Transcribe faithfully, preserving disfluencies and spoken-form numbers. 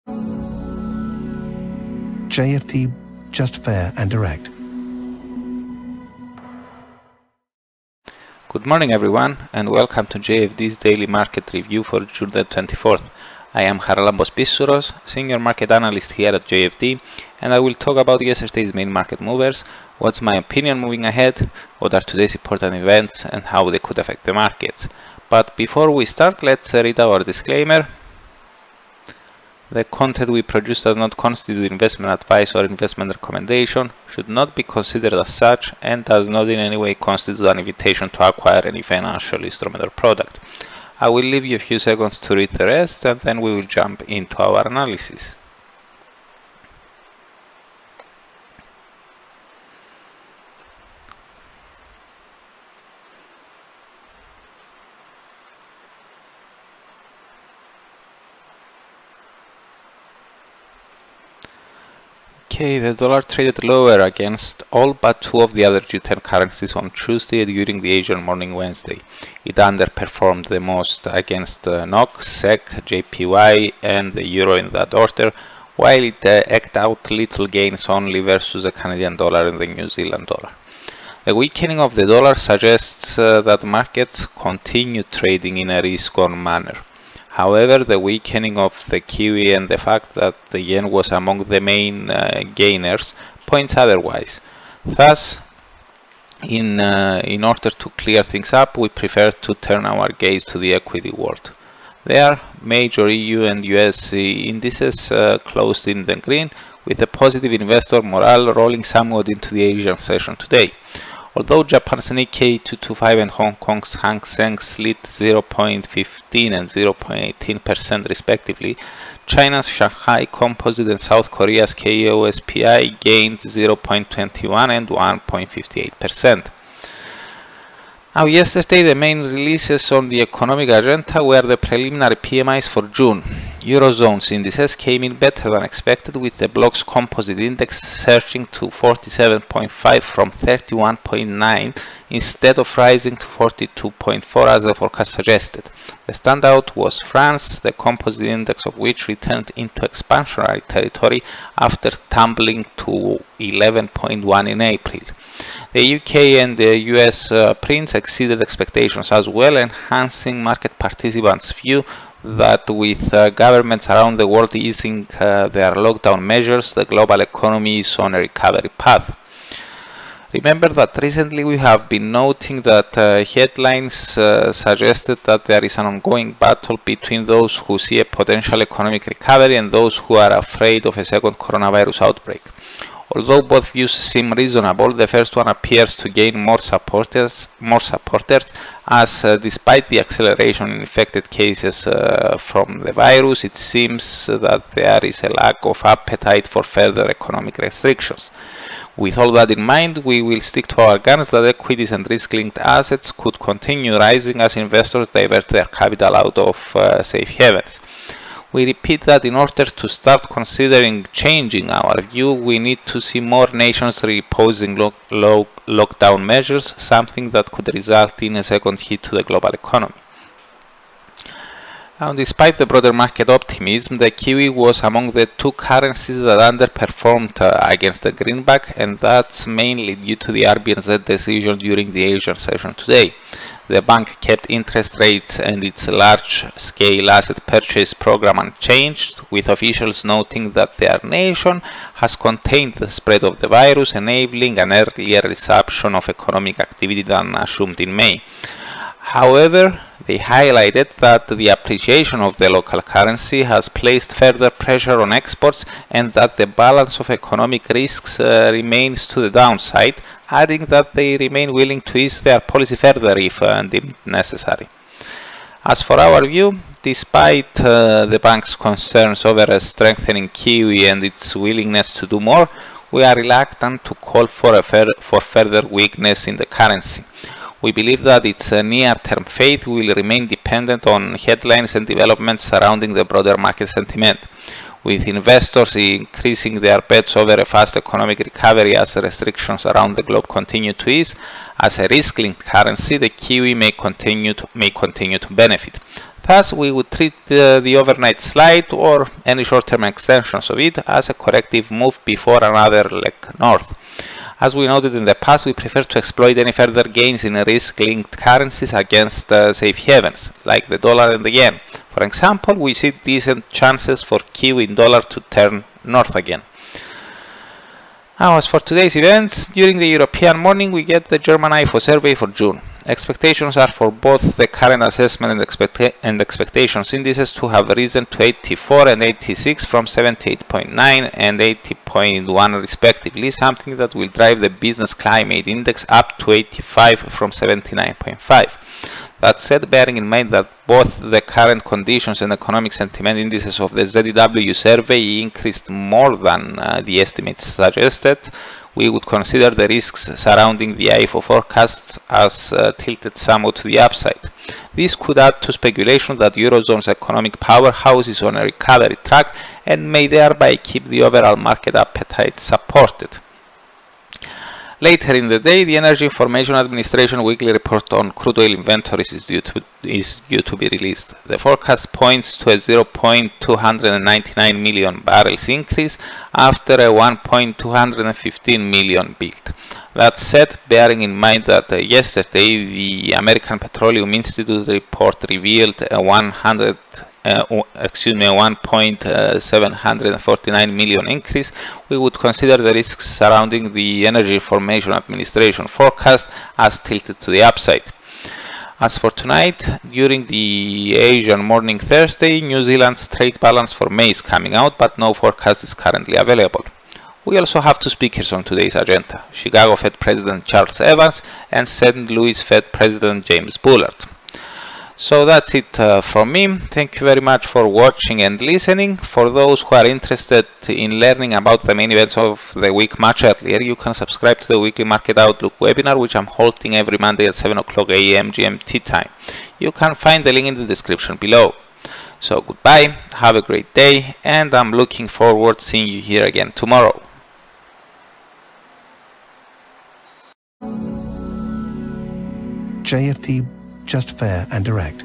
J F D, just fair and direct. Good morning everyone, and welcome to J F D's daily market review for June the twenty-fourth. I am Charalambos Pissouros, senior market analyst here at J F D, and I will talk about yesterday's main market movers, what's my opinion moving ahead, what are today's important events, and how they could affect the markets. But before we start, let's read our disclaimer. The content we produce does not constitute investment advice or investment recommendation, should not be considered as such, and does not in any way constitute an invitation to acquire any financial instrument or product. I will leave you a few seconds to read the rest, and then we will jump into our analysis. Okay, the dollar traded lower against all but two of the other G ten currencies on Tuesday during the Asian morning Wednesday. It underperformed the most against uh, N O K, S E K, J P Y and the Euro in that order, while it uh, eked out little gains only versus the Canadian dollar and the New Zealand dollar. The weakening of the dollar suggests uh, that markets continue trading in a risk-on manner. However, the weakening of the Kiwi and the fact that the yen was among the main uh, gainers points otherwise. Thus, in, uh, in order to clear things up, we prefer to turn our gaze to the equity world. There, major E U and U S indices uh, closed in the green, with a positive investor morale rolling somewhat into the Asian session today. Although Japan's Nikkei two twenty-five and Hong Kong's Hang Seng slid zero point one five and zero point one eight percent respectively, China's Shanghai Composite and South Korea's K O S P I gained zero point two one and one point five eight percent. Now, yesterday the main releases on the economic agenda were the preliminary P M Is for June. Eurozone's indices came in better than expected, with the block's composite index surging to forty-seven point five from thirty-one point nine instead of rising to forty-two point four as the forecast suggested. The standout was France, the composite index of which returned into expansionary territory after tumbling to eleven point one in April. The U K and the U S uh, prints exceeded expectations as well, enhancing market participants' view that with uh, governments around the world easing uh, their lockdown measures, the global economy is on a recovery path. Remember that recently we have been noting that uh, headlines uh, suggested that there is an ongoing battle between those who see a potential economic recovery and those who are afraid of a second coronavirus outbreak. Although both views seem reasonable, the first one appears to gain more supporters, more supporters as uh, despite the acceleration in infected cases uh, from the virus, it seems that there is a lack of appetite for further economic restrictions. With all that in mind, we will stick to our guns that equities and risk-linked assets could continue rising as investors divert their capital out of uh, safe havens. We repeat that in order to start considering changing our view, we need to see more nations reimposing lo lo lockdown measures, something that could result in a second hit to the global economy. Now, despite the broader market optimism, the Kiwi was among the two currencies that underperformed uh, against the greenback, and that's mainly due to the R B N Z decision during the Asian session today. The bank kept interest rates and its large-scale asset purchase program unchanged, with officials noting that their nation has contained the spread of the virus, enabling an earlier resumption of economic activity than assumed in May. However, they highlighted that the appreciation of the local currency has placed further pressure on exports and that the balance of economic risks uh, remains to the downside, adding that they remain willing to ease their policy further if uh, deemed necessary. As for our view, despite uh, the bank's concerns over a strengthening Kiwi and its willingness to do more, we are reluctant to call for, a fur for further weakness in the currency. We believe that its uh, near-term fate will remain dependent on headlines and developments surrounding the broader market sentiment. with investors increasing their bets over a fast economic recovery as restrictions around the globe continue to ease. As a risk-linked currency, the Kiwi may continue to, may continue to benefit. Thus, we would treat uh, the overnight slide or any short-term extensions of it as a corrective move before another leg north. As we noted in the past, we prefer to exploit any further gains in risk-linked currencies against uh, safe havens, like the dollar and the yen. For example, we see decent chances for Kiwi in dollar to turn north again. Now, as for today's events, during the European morning, we get the German I F O survey for June. Expectations are for both the current assessment and, expecta and expectations indices to have risen to eighty-four and eighty-six from seventy-eight point nine and eighty point one respectively, something that will drive the business climate index up to eighty-five from seventy-nine point five. That said, bearing in mind that both the current conditions and economic sentiment indices of the Z D W survey increased more than uh, the estimates suggested, we would consider the risks surrounding the I F O forecasts as uh, tilted somewhat to the upside. This could add to speculation that Eurozone's economic powerhouse is on a recovery track and may thereby keep the overall market appetite supported. Later in the day, the Energy Information Administration weekly report on crude oil inventories is due to, is due to be released. The forecast points to a zero point two nine nine million barrels increase after a one point two one five million build. That said, bearing in mind that uh, yesterday the American Petroleum Institute report revealed a one hundred Uh, excuse me, one point seven four nine million increase, we would consider the risks surrounding the Energy Information Administration forecast as tilted to the upside. As for tonight, during the Asian morning Thursday, New Zealand's trade balance for May is coming out, but no forecast is currently available. We also have two speakers on today's agenda: Chicago Fed President Charles Evans and Saint Louis Fed President James Bullard. So that's it uh, from me. Thank you very much for watching and listening. For those who are interested in learning about the main events of the week much earlier, you can subscribe to the weekly Market Outlook webinar, which I'm holding every Monday at seven o'clock A M G M T time. You can find the link in the description below. So goodbye, have a great day, and I'm looking forward to seeing you here again tomorrow. J F T, just fair and direct.